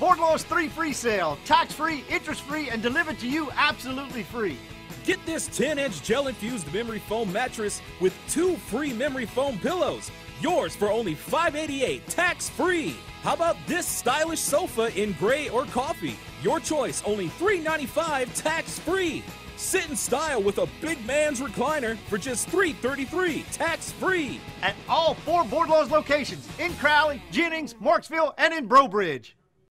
Bordelon's 3 free sale. Tax-free, interest-free, and delivered to you absolutely free. Get this 10-inch gel-infused memory foam mattress with 2 free memory foam pillows. Yours for only $588, tax-free. How about this stylish sofa in gray or coffee? Your choice, only $395, tax-free. Sit in style with a big man's recliner for just $333, tax-free. At all 4 Bordelon's locations in Crowley, Jennings, Marksville, and in Brobridge.